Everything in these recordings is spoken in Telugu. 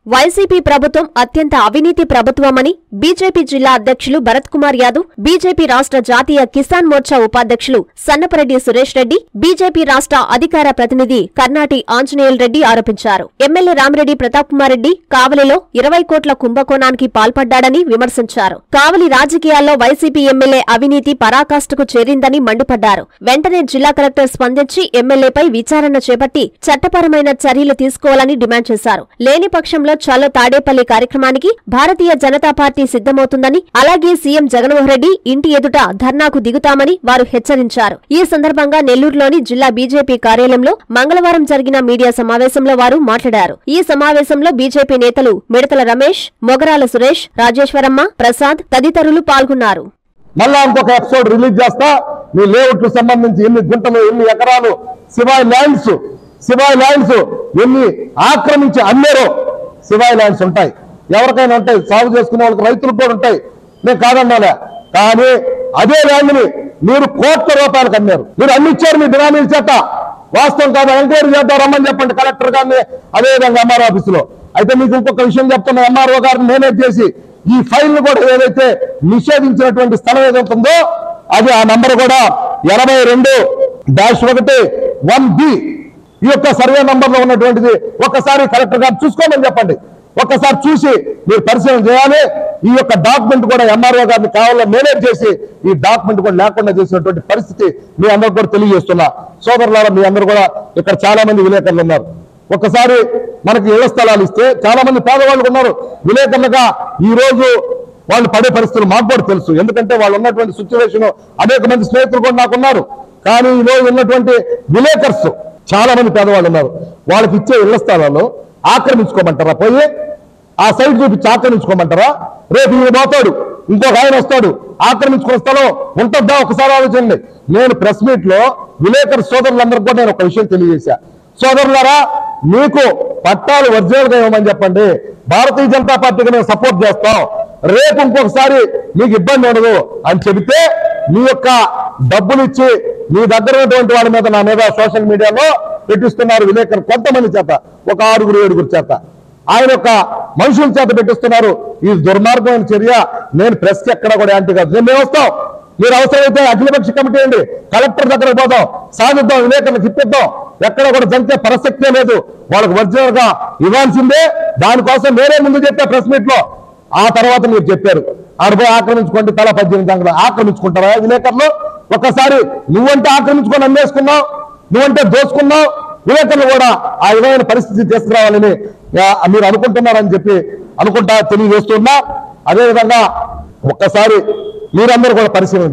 వైసీపీ ప్రభుత్వం అత్యంత అవినీతి ప్రభుత్వమని బీజేపీ జిల్లా అధ్యక్షులు భరత్ కుమార్ యాదవ్, బీజేపీ రాష్ట్ర జాతీయ కిసాన్ మోర్చా ఉపాధ్యక్షులు సన్నపరెడ్డి సురేష్ రెడ్డి, బీజేపీ రాష్ట్ర అధికార ప్రతినిధి కర్నాటి ఆంజనేయుల్ రెడ్డి ఆరోపించారు. ఎమ్మెల్యే రామిరెడ్డి ప్రతాప్ కుమార్ రెడ్డి కావలిలో 20 కోట్ల కుంభకోణానికి పాల్పడ్డాడని విమర్శించారు. కావలి రాజకీయాల్లో వైసీపీ ఎమ్మెల్యే అవినీతి పరాకాష్ఠకు చేరిందని మండిపడ్డారు. వెంటనే జిల్లా కలెక్టర్ స్పందించి ఎమ్మెల్యేపై విచారణ చేపట్టి చట్టపరమైన చర్యలు తీసుకోవాలని డిమాండ్ చేశారు. లేని పక్షంలో చలో తాడేపల్లి కార్యక్రమానికి భారతీయ జనతా పార్టీ సిద్ధమవుతుందని, అలాగే సీఎం జగన్మోహన్ రెడ్డి ఇంటి ఎదుట ధర్నాకు దిగుతామని వారు హెచ్చరించారు. ఈ సందర్భంగా నెల్లూరులోని జిల్లా బీజేపీ కార్యాలయంలో మంగళవారం జరిగిన మీడియా సమావేశంలో వారు మాట్లాడారు. ఈ సమావేశంలో బీజేపీ నేతలు మిడతల రమేష్, మొగరాల సురేష్, రాజేశ్వరమ్మ, ప్రసాద్ తదితరులు పాల్గొన్నారు. మళ్ళా ఇంకొక ఎపిసోడ్ రిలీజ్ చేస్తా. మీ లేఅవుట్లు సంబంధించి ఎన్ని గుంటలు, ఎన్ని ఎకరాలు, శివాయి ల్యాండ్స్ ఎన్ని ఆక్రమించి అమ్మేరో. శివాయి ల్యాండ్స్ ఉంటాయి, ఎవరికైనా ఉంటాయి, సాగు చేసుకునే వాళ్ళకి, రైతులకు కూడా ఉంటాయి. నేను కాదన్నాలే, కానీ అదే ల్యాండ్ని మీరు కోట్ల రూపాయలకు అమ్మారు. మీరు అమ్మిచ్చారు మీ బినామీల చేత. వాస్తవం కాదు, ఎంక్వైరీ చేద్దాం రమ్మని చెప్పండి కలెక్టర్ గారిని, అదేవిధంగా ఎంఆర్ఓ ఆఫీసులో. అయితే మీకు ఇంకొక విషయం చెప్తున్నా, ఎంఆర్ఓ గారిని మేనేజ్ చేసి ఈ ఫైల్ కూడా ఏదైతే నిషేధించినటువంటి స్థలం ఏదవుతుందో అది ఆ నంబర్ కూడా 82-1-1B ఈ యొక్క సర్వే నంబర్ లో ఉన్నటువంటిది ఒకసారి కలెక్టర్ గారు చూసుకోమని చెప్పండి. ఒక్కసారి చూసి మీరు పరిశీలన చేయాలి. ఈ యొక్క డాక్యుమెంట్ కూడా ఎంఆర్ఓ గారిని కావాలని మేనేజ్ చేసి ఈ డాక్యుమెంట్ కూడా లేకుండా చేసినటువంటి పరిస్థితి మీ అందరూ కూడా తెలియజేస్తున్నా. సోదరులారా, మీ అందరూ కూడా ఇక్కడ చాలా మంది విలేకరులు ఉన్నారు. ఒక్కసారి మనకి ఇళ్ల స్థలాలు ఇస్తే చాలా మంది పేదవాళ్ళు ఉన్నారు విలేకరులుగా. ఈ రోజు వాళ్ళు పడే పరిస్థితులు మాకు కూడా తెలుసు, ఎందుకంటే వాళ్ళు ఉన్నటువంటి సిచ్యువేషన్. అనేక మంది స్నేహితులు కూడా నాకు ఉన్నారు. కానీ ఈ రోజు ఉన్నటువంటి విలేకర్స్ చాలా మంది పేదవాళ్ళు ఉన్నారు. వాళ్ళకి ఇచ్చే ఇళ్ల స్థలాల్లో ఆక్రమించుకోమంటారా? పోయి ఆ సైట్ చూపించి ఆక్రమించుకోమంటారా? రేపు ఈయన పోతాడు, ఇంకొక ఆయన వస్తాడు, ఆక్రమించుకున్న స్థలం ఉంటుందా? ఒకసారి ఆలోచండి. నేను ప్రెస్ మీట్ లో విలేకరు సోదరులందరికీ కూడా నేను ఒక విషయం తెలియజేశా. సోదరులారా, మీకు పట్టాలు ఒరిజినల్ గా ఇవ్వమని చెప్పండి. భారతీయ జనతా పార్టీకి మేము సపోర్ట్ చేస్తాం. రేపు ఇంకొకసారి మీకు ఇబ్బంది ఉండదు అని చెబితే మీ యొక్క డబ్బులు ఇచ్చి మీ దగ్గర ఉన్నటువంటి వాడి మీద, నా మీద సోషల్ మీడియాలో పెట్టిస్తున్నారు విలేకరు కొంతమంది చేత, ఒక 6-7 చేత, ఆయన యొక్క మనుషుల చేత పెట్టిస్తున్నారు. ఈ దుర్మార్గమైన చర్య. నేను ప్రెస్కి ఎక్కడ కూడా యాంటీ కాదు. మేము వస్తాం. మీరు అవసరమైతే అఖిలపక్ష కమిటీ అండి, కలెక్టర్ దగ్గరకు పోదాం, సాధిద్దాం, విలేకరులకు ఇప్పిద్దాం. ఎక్కడ కూడా జంకే ప్రసక్తే లేదు. వాళ్ళకి ఒరిజినల్ గా ఇవ్వాల్సిందే. దానికోసం నేనే ముందు చెప్పా ప్రెస్ మీట్ లో. ఆ తర్వాత మీరు చెప్పారు 60 ఆక్రమించుకోండి, తల 18 దాకా ఆక్రమించుకుంటారా విలేకరులు? ఒక్కసారి నువ్వంటే ఆక్రమించుకొని అమ్మేసుకున్నావు, నువ్వంటే దోచుకున్నావు. విలేకరులు కూడా ఆ విధమైన పరిస్థితి తీసుకురావాలని మీరు అనుకుంటున్నారని చెప్పి తెలియజేస్తున్నా. అదేవిధంగా ఒక్కసారి మీరందరూ కూడా పరిశీలన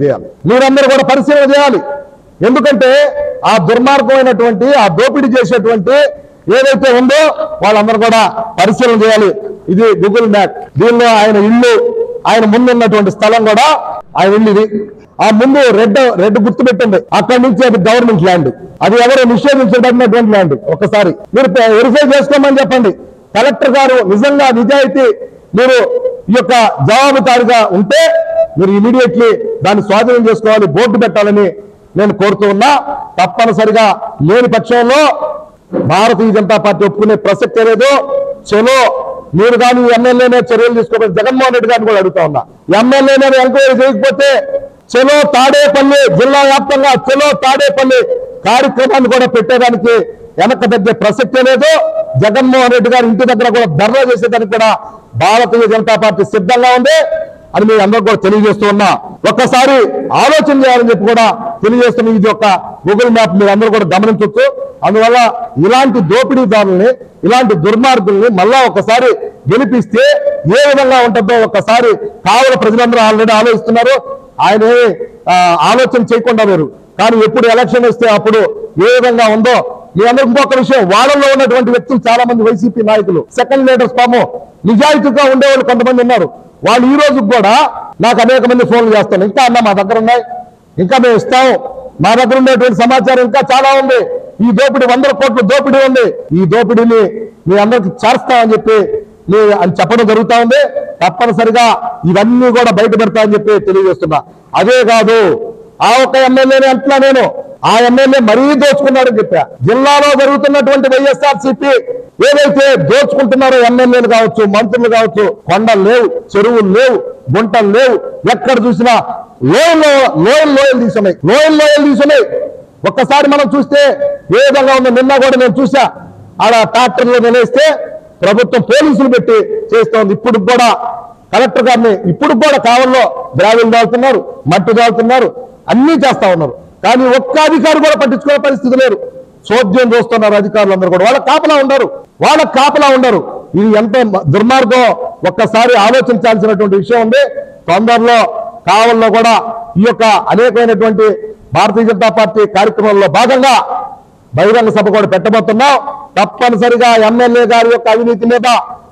చేయాలి. ఎందుకంటే ఆ దుర్మార్గమైనటువంటి, ఆ దోపిడీ చేసేటువంటి ఏదైతే ఉందో వాళ్ళందరూ కూడా పరిశీలన చేయాలి. ఇది గూగుల్ మ్యాప్. దీనిలో ఆయన ఇల్లు, ఆయన ముందు ఉన్నటువంటి స్థలం కూడా ఆయన ఇల్లు ఇది. ఆ ముందు రెడ్ గుర్తు పెట్టండి. అక్కడి నుంచి అది గవర్నమెంట్ ల్యాండ్, అది ఎవరో నిషేధించబడినటువంటి ల్యాండ్. ఒకసారి మీరు వెరిఫై చేసుకోమని చెప్పండి. కలెక్టర్ గారు నిజంగా నిజాయితీ మీరు ఈ యొక్క జవాబుదారీగా ఉంటే మీరు ఇమీడియట్లీ దాన్ని స్వాధీనం చేసుకోవాలి, బోర్డు పెట్టాలని నేను కోరుతూ ఉన్నా. తప్పనిసరిగా లేని పక్షంలో భారతీయ జనతా పార్టీ ఒప్పుకునే ప్రసక్తే లేదు. చలో మీరు కానీ ఎమ్మెల్యేనే చర్యలు తీసుకోవాలి. జగన్మోహన్ రెడ్డి గారిని కూడా అడుగుతా ఉన్నా, ఎమ్మెల్యేనే ఎంక్వైరీ చేయకపోతే చలో తాడేపల్లి, జిల్లా వ్యాప్తంగా చలో తాడేపల్లి కార్యక్రమాన్ని కూడా పెట్టేదానికి వెనక తగ్గే ప్రసక్తే లేదు. జగన్మోహన్ రెడ్డి గారి ఇంటి దగ్గర కూడా ధర్నా చేసేదానికి కూడా భారతీయ జనతా పార్టీ సిద్ధంగా ఉంది అని మీరు అందరూ కూడా తెలియజేస్తూ ఉన్నా. ఒక్కసారి ఆలోచన చేయాలని చెప్పి కూడా తెలియజేస్తున్న ఇది ఒక గూగుల్ మ్యాప్ మీరు అందరూ కూడా గమనించవచ్చు. అందువల్ల ఇలాంటి దోపిడీదారుల్ని, ఇలాంటి దుర్మార్గుల్ని మళ్ళా ఒకసారి గెలిపిస్తే ఏ విధంగా ఉంటుందో ఒక్కసారి కావల ప్రజలందరూ ఆల్రెడీ ఆలోచిస్తున్నారు. ఆయన ఆలోచన చేయకుండా లేరు. కానీ ఎప్పుడు ఎలక్షన్ వస్తే అప్పుడు ఏ విధంగా ఉందో మీ అందరూ. ఇంకొక విషయం, వాళ్ళలో ఉన్నటువంటి వ్యక్తులు చాలా మంది వైసీపీ నాయకులు, సెకండ్ లీడర్స్ పాము నిజాయితీగా ఉండేవాళ్ళు కొంతమంది ఉన్నారు. వాళ్ళు ఈ రోజు కూడా నాకు అనేక మంది ఫోన్లు చేస్తాను. ఇంకా అన్న మా దగ్గర ఉన్నాయి, ఇంకా మేము ఇస్తాము, మా దగ్గర ఉండేటువంటి సమాచారం ఇంకా చాలా ఉంది, ఈ దోపిడీ 100 కోట్ల దోపిడీ ఉంది, ఈ దోపిడీని మీ అందరికి చేస్తామని చెప్పి అని చెప్పడం జరుగుతా ఉంది. తప్పనిసరిగా ఇవన్నీ కూడా బయట పెడతామని చెప్పి తెలియజేస్తున్నా. అదే కాదు, ఆ ఒక్క ఎమ్మెల్యేని అంటున్నా నేను, ఆ ఎమ్మెల్యే మరీ దోచుకున్నాడని చెప్పా. జిల్లాలో జరుగుతున్నటువంటి వైఎస్ఆర్సీపీ ఏదైతే దోచుకుంటున్నారో ఎమ్మెల్యేలు కావచ్చు, మంత్రులు కావచ్చు, కొండలు లేవు, చెరువులు లేవు, గుంటలు లేవు, ఎక్కడ చూసినా లోయలు తీసున్నాయి. ఒక్కసారి మనం చూస్తే ఏ విధంగా ఉందో నిన్న కూడా నేను చూసా. ఆడ ట్రాక్టర్లో నిలేస్తే ప్రభుత్వం పోలీసులు పెట్టి చేస్తోంది. ఇప్పుడు కూడా కలెక్టర్ గారిని ఇప్పుడు కూడా కావల్లో గ్రావెల్ దాల్తున్నారు, మట్టి దాల్తున్నారు, అన్నీ చేస్తా ఉన్నారు. కానీ ఒక్క అధికారి కూడా పట్టించుకునే పరిస్థితి లేరు. చోద్యం చూస్తున్నారు అధికారులు అందరూ కూడా. వాళ్ళకి కాపలా ఉండరు. ఇది ఎంత దుర్మార్గం ఒక్కసారి ఆలోచించాల్సినటువంటి విషయం ఉంది. తొందరలో కావల్లో కూడా ఈ యొక్క అనేకమైనటువంటి భారతీయ జనతా పార్టీ కార్యక్రమంలో భాగంగా బహిరంగ సభ కూడా పెట్టబోతున్నాం. తప్పనిసరిగా ఎమ్మెల్యే గారి యొక్క అవినీతి మీద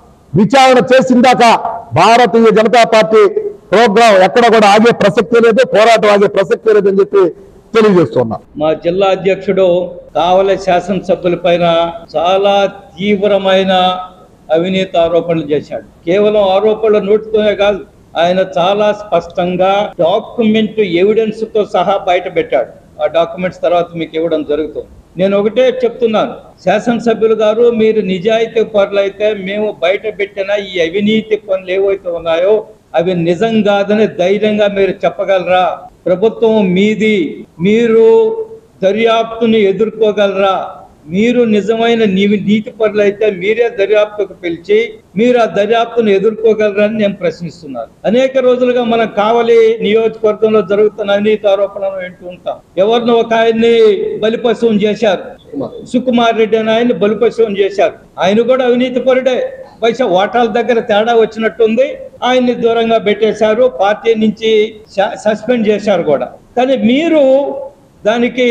విచారణ చేసిందాక భారతీయ జనతా పార్టీ ప్రోగ్రాం ఎక్కడ కూడా ఆగే ప్రసక్తి లేదు, పోరాటం ఆగే ప్రసక్తి లేదని చెప్పి తెలియజేస్తున్నా. మా జిల్లా అధ్యక్షుడు కావలి శాసనసభ్యుల పైన చాలా తీవ్రమైన అవినీతి ఆరోపణలు చేశాడు. కేవలం ఆరోపణలు నోటితోనే కాదు, ఆయన చాలా స్పష్టంగా డాక్యుమెంట్ ఎవిడెన్స్ తో సహా బయట పెట్టాడు. ఆ డాక్యుమెంట్స్ తర్వాత మీకు ఇవ్వడం జరుగుతుంది. నేను ఒకటే చెప్తున్నాను, శాసనసభ్యులు గారు, మీరు నిజాయితీ పరులైతే మేము బయట పెట్టిన ఈ అవినీతి పనులు ఏవైతే ఉన్నాయో అవి నిజం కాదని ధైర్యంగా మీరు చెప్పగలరా? ప్రభుత్వం మీది, మీరు దర్యాప్తుని ఎదుర్కోగలరా? మీరు నిజమైన నీతి పరులైతే మీరే దర్యాప్తుకు పిలిచి మీరు ఆ దర్యాప్తును ఎదుర్కోగలరని నేను ప్రశ్నిస్తున్నాను. అనేక రోజులుగా మనం కావలి నియోజకవర్గంలో జరుగుతున్న అవినీతి ఆరోపణలు వింటూ ఉంటాం. ఎవరిని ఒక ఆయన్ని బలిపశువుం చేశారు, సుకుమార్ రెడ్డి అని ఆయన్ని బలిపశువుం చేశారు. ఆయన కూడా అవినీతి పరుడే. బహుశా ఓటాల దగ్గర తేడా వచ్చినట్టుంది, ఆయన్ని దూరంగా పెట్టేశారు, పార్టీ నుంచి సస్పెండ్ చేశారు కూడా. కానీ మీరు దానికి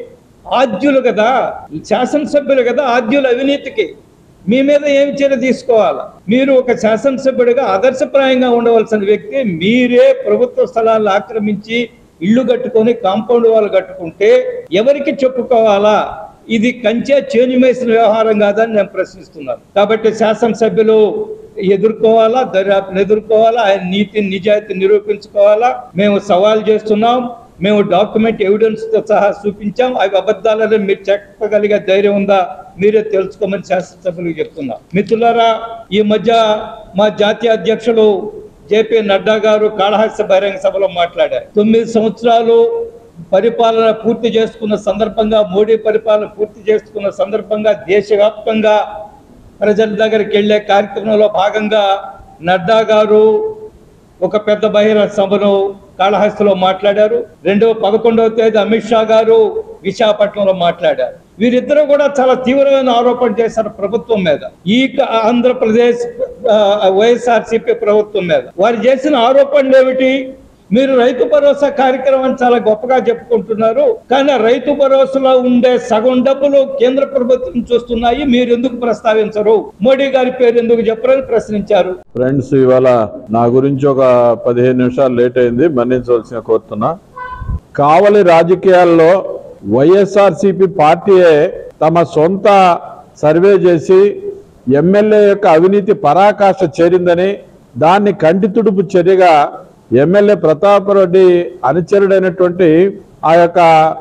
ఆద్యులు కదా, శాసనసభ్యులు కదా, ఆద్యుల అవినీతికి మీ మీద ఏమి చర్య తీసుకోవాలా? మీరు ఒక శాసనసభ్యుడిగా ఆదర్శప్రాయంగా ఉండవలసిన వ్యక్తి, మీరే ప్రభుత్వ స్థలాలను ఆక్రమించి ఇళ్లు కట్టుకొని కాంపౌండ్ వాళ్ళు కట్టుకుంటే ఎవరికి చెప్పుకోవాలా? ఇది కంచె చేంజ్ వ్యవహారం కాదని నేను ప్రశ్నిస్తున్నాను. కాబట్టి శాసనసభ్యులు ఎదుర్కోవాలా, దర్యాప్తును ఎదుర్కోవాలా, ఆయన నీతిని నిజాయితీ నిరూపించుకోవాలా. మేము సవాల్ చేస్తున్నాం, మేము డాక్యుమెంట్ ఎవిడెన్స్ తో సహా చూపించాం. అవి అబద్ధాలని మీరు చెప్పగలిగే ధైర్యం ఉందా? మీరే తెలుసుకోమని శాసనసభ్యులకు చెప్తున్నాం. మిత్రులారా, ఈ మధ్య మా జాతీయ అధ్యక్షులు జేపీ నడ్డా గారు కాళహస్తి బహిరంగ సభలో మాట్లాడారు. 9 సంవత్సరాలు పరిపాలన పూర్తి చేసుకున్న సందర్భంగా, మోడీ పరిపాలన పూర్తి చేసుకున్న సందర్భంగా దేశవ్యాప్తంగా ప్రజల దగ్గరికి వెళ్లే కార్యక్రమంలో భాగంగా నడ్డా గారు ఒక పెద్ద బహిరంగ సభను కాళహస్తిలో మాట్లాడారు. 11వ తేదీ అమిత్ షా గారు విశాఖపట్నంలో మాట్లాడారు. వీరిద్దరూ కూడా చాలా తీవ్రమైన ఆరోపణ చేశారు ప్రభుత్వం మీద, ఈ ఆంధ్రప్రదేశ్ వైఎస్ఆర్సీపీ ప్రభుత్వం మీద. వారు చేసిన ఆరోపణలు ఏమిటి? మీరు రైతు భరోసా కార్యక్రమం చాలా గొప్పగా చెప్పుకుంటున్నారు, కానీ రైతు భరోసాలో ఉండే సగం డబ్బులు కేంద్ర ప్రభుత్వం చూస్తున్నాయి, మీరు ఎందుకు ప్రస్తావించరు? మోడీ గారి పేరు ఎందుకు చెప్పరని ప్రశ్నించారు. ఫ్రెండ్స్, ఇవాళ నా గురించి ఒక 15 నిమిషాలు లేట్ అయింది, మన్నించవలసిన కోరుతున్నా. కావలి రాజకీయాల్లో వైఎస్ఆర్సీపీ పార్టీయే తమ సొంత సర్వే చేసి ఎమ్మెల్యే యొక్క అవినీతి పరాకాష్ఠ చేరిందని, దాన్ని కంటి తుడుపు చర్యగా ఎమ్మెల్యే ప్రతాపరెడ్డి అనుచరుడైనటువంటి ఆ యొక్క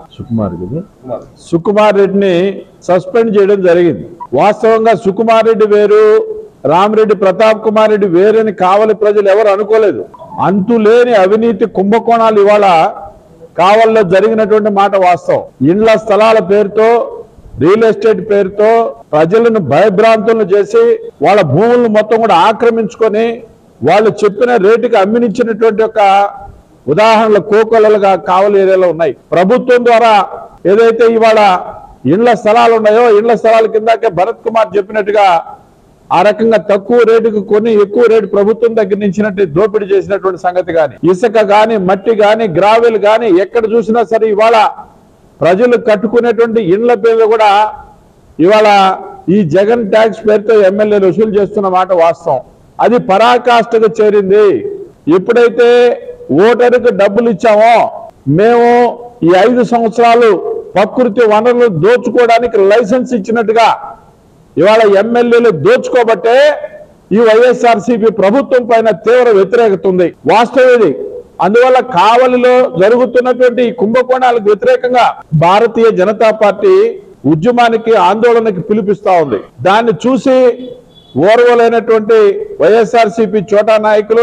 సుకుమార్ రెడ్డిని సస్పెండ్ చేయడం జరిగింది. వాస్తవంగా సుకుమార్ రెడ్డి వేరు, రామిరెడ్డి ప్రతాప్ కుమార్ రెడ్డి వేరని కావలి ప్రజలు ఎవరు అనుకోలేదు. అంతులేని అవినీతి కుంభకోణాలు ఇవాళ కావలిలో జరిగినటువంటి మాట వాస్తవం. ఇండ్ల స్థలాల పేరుతో, రియల్ ఎస్టేట్ పేరుతో ప్రజలను భయభ్రాంతులను చేసి వాళ్ళ భూములను మొత్తం కూడా ఆక్రమించుకొని వాళ్ళు చెప్పిన రేటుకి అమ్మినిచ్చినటువంటి ఒక ఉదాహరణలు కోకొల్లలుగా కావలి ఏరియాలో ఉన్నాయి. ప్రభుత్వం ద్వారా ఏదైతే ఇవాళ ఇండ్ల స్థలాలు ఉన్నాయో, ఇండ్ల స్థలాల కిందకే భరత్ కుమార్ చెప్పినట్టుగా ఆ రకంగా తక్కువ రేటుకు కొని ఎక్కువ రేటు ప్రభుత్వం దగ్గర నుంచినట్టు దోపిడీ చేసినటువంటి సంగతి కానీ, ఇసుక కానీ, మట్టి కానీ, గ్రావెల్ కానీ ఎక్కడ చూసినా సరే ఇవాళ ప్రజలు కట్టుకునేటువంటి ఇండ్ల పేర్లు కూడా ఇవాళ ఈ జగన్ ట్యాక్స్ పేరుతో ఎమ్మెల్యేలు వసూలు చేస్తున్న మాట వాస్తవం. అది పరాకాష్ఠకు చేరింది. ఎప్పుడైతే ఓటరుకు డబ్బులు ఇచ్చామో, మేము ఈ 5 సంవత్సరాలు ప్రకృతి వనరులు దోచుకోవడానికి లైసెన్స్ ఇచ్చినట్టుగా ఇవాళ ఎమ్మెల్యేలు దోచుకోబట్టే ఈ వైఎస్ఆర్సీపీ ప్రభుత్వం పైన తీవ్ర వ్యతిరేకత ఉంది. వాస్తవం ఇది. అందువల్ల కావలిలో జరుగుతున్నటువంటి ఈ కుంభకోణాలకు వ్యతిరేకంగా భారతీయ జనతా పార్టీ ఉద్యమానికి ఆందోళనకి పిలిపిస్తా ఉంది. దాన్ని చూసి ఓర్వలేనటువంటి వైఎస్ఆర్సీపీ చోటా నాయకులు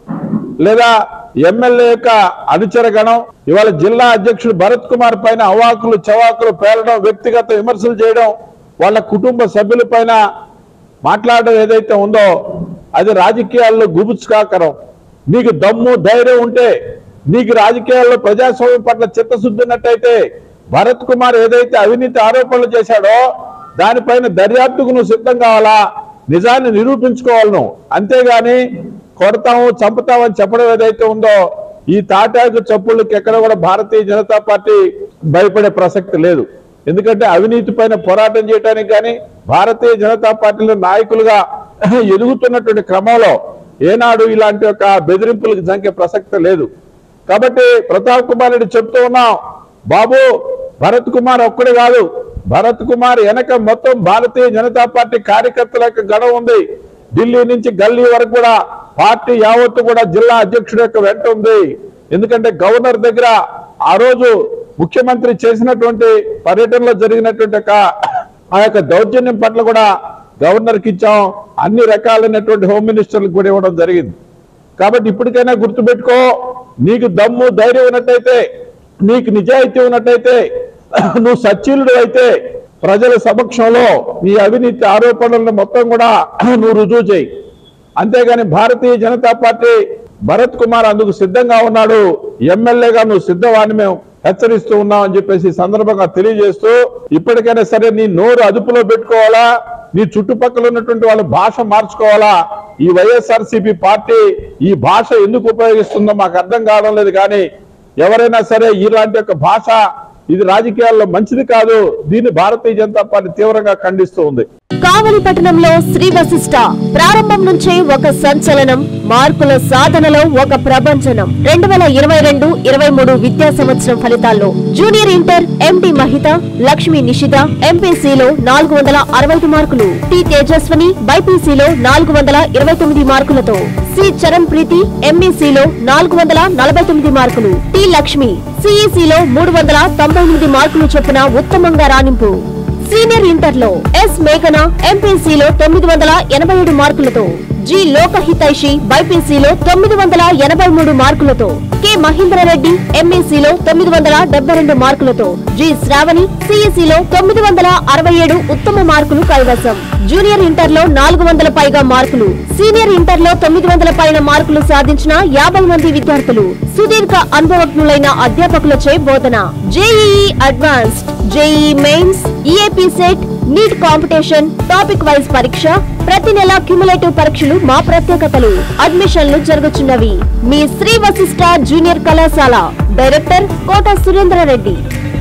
లేదా ఎమ్మెల్యే యొక్క అనుచర గణం ఇవాళ జిల్లా అధ్యక్షుడు భరత్ కుమార్ పైన అవాకులు చవాకులు పేలడం, వ్యక్తిగత విమర్శలు చేయడం, వాళ్ళ కుటుంబ సభ్యుల పైన మాట్లాడడం ఏదైతే ఉందో అది రాజకీయాల్లో గుబుచ్కాకరం. నీకు దమ్ము ధైర్యం ఉంటే, నీకు రాజకీయాల్లో ప్రజాస్వామ్యం పట్ల చిత్తశుద్ధి ఉన్నట్టయితే భరత్ కుమార్ ఏదైతే అవినీతి ఆరోపణలు చేశాడో దానిపైన దర్యాప్తుకు నువ్వు సిద్ధం కావాలా, నిజాన్ని నిరూపించుకోవాలి నువ్వు. అంతేగాని కొడతాము చంపుతామని చెప్పడం ఏదైతే ఉందో ఈ తాటాకు చప్పుళ్ళకి ఎక్కడ కూడా భారతీయ జనతా పార్టీ భయపడే ప్రసక్తి లేదు. ఎందుకంటే అవినీతి పైన పోరాటం చేయడానికి కానీ భారతీయ జనతా పార్టీలో నాయకులుగా ఎదుగుతున్నటువంటి క్రమంలో ఏనాడు ఇలాంటి ఒక బెదిరింపులకు జంకే ప్రసక్తి లేదు. కాబట్టి ప్రతాప్ కుమార్ రెడ్డి చెప్తూ ఉన్నాం, బాబు భరత్ కుమార్ ఒక్కడే కాదు, భరత్ కుమార్ వెనక మొత్తం భారతీయ జనతా పార్టీ కార్యకర్తల యొక్క గడవ ఉంది. ఢిల్లీ నుంచి గల్లీ వరకు కూడా పార్టీ యావత్తు కూడా జిల్లా అధ్యక్షుడి యొక్క వెంట ఉంది. ఎందుకంటే గవర్నర్ దగ్గర ఆ రోజు ముఖ్యమంత్రి చేసినటువంటి పర్యటనలో జరిగినటువంటి ఆ యొక్క దౌర్జన్యం పట్ల కూడా గవర్నర్కి ఇచ్చాం, అన్ని రకాలైనటువంటి హోమ్ మినిస్టర్లకు కూడా ఇవ్వడం జరిగింది. కాబట్టి ఇప్పటికైనా గుర్తుపెట్టుకో, నీకు దమ్ము ధైర్యం ఉన్నట్టయితే, నీకు నిజాయితీ ఉన్నట్టయితే, నువ్వు సచ్చీలుడు అయితే ప్రజల సమక్షంలో నీ అవినీతి ఆరోపణలను మొత్తం కూడా నువ్వు రుజువు చేయి. అంతేగాని భారతీయ జనతా పార్టీ భరత్ కుమార్ అందుకు సిద్ధంగా ఉన్నాడు, ఎమ్మెల్యేగా నువ్వు సిద్ధవాన్ని మేము హెచ్చరిస్తూ ఉన్నాం అని చెప్పేసి సందర్భంగా తెలియజేస్తూ, ఇప్పటికైనా సరే నీ నోరు అదుపులో పెట్టుకోవాలా, నీ చుట్టుపక్కల ఉన్నటువంటి వాళ్ళ భాష మార్చుకోవాలా. ఈ వైఎస్ఆర్సీపీ పార్టీ ఈ భాష ఎందుకు ఉపయోగిస్తుందో మాకు అర్థం కావడం లేదు. కానీ ఎవరైనా సరే ఇలాంటి యొక్క భాష ఇది రాజకీయాల్లో మంచిది కాదు, దీన్ని భారతీయ జనతా పార్టీ తీవ్రంగా ఖండిస్తూ ఉంది. కావలి పట్టణంలో శ్రీ వశిష్ట ప్రారంభం నుంచే ఒక సంచలనం, మార్కుల సాధనలో ఒక ప్రభంజనం. 2022-23 విద్యా సంవత్సరం ఫలితాల్లో junior inter MD Mahita, Lakshmi Nishita ఎంపీసీలో 465 మార్కులు, టి తేజస్వని బైపీసీలో 429 మార్కులతో, సి చరణ్ ప్రీతి ఎంఈసీలో 449 మార్కులు, టి లక్ష్మి సిఈసీలో 398 మార్కులు చొప్పున ఉత్తమంగా రాణింపు. సీనియర్ ఇంటర్ లో ఎస్ మేఘన ఎంపీసీలో 987 మార్కులతో, జి లోకహితైషి బైపీసీలో 983 మార్కులతో, కె మహేంద్రరెడ్డి ఎంఈసీలో 972 మార్కులతో, జి శ్రావణి సిఈసీలో 967 ఉత్తమ మార్కులు కైవసం. జూనియర్ ఇంటర్ లో 400 పైగా మార్కులు, సీనియర్ ఇంటర్ లో 900 పైన మార్కులు సాధించిన 50 మంది విద్యార్థులు, సుదీర్ఘ అనుభవజ్ఞులైన అధ్యాపకులచే బోధన. JEE advanced, JEE mains, EAPCET, NEET competition, topic wise పరీక్ష, ప్రతి నెల క్యుములేటివ్ పరీక్షలు మా ప్రత్యేకతలు. అడ్మిషన్లు జరుగుతున్నవి. మీ శ్రీ వశిష్ట జూనియర్ కళాశాల. డైరెక్టర్ కోట సురేంద్ర రెడ్డి.